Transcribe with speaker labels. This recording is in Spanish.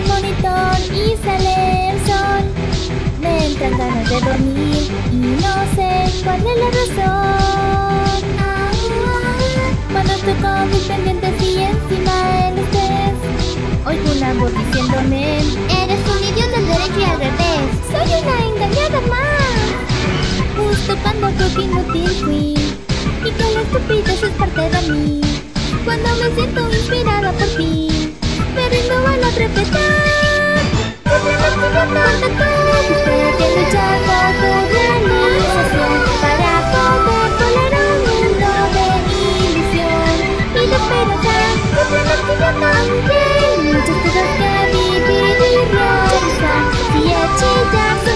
Speaker 1: el monitor y sale el sol. Me entran ganas de dormir y no sé cuál es la razón. Cuando estoy con mis pendientes y encima el estrés, oigo una voz diciéndome: eres un idiota al derecho y al revés. Soy una engañada más. Justo cuando creo que inútil fui y que la estupidez es parte de mí. Cuando me siento inspirada por fin, me rindo a la brevedad. Espero que luchar por tu realización para poder volar a un mundo de ilusión y de esperanza. Aunque hay muchas cosas que vivir y realizar, si he chillar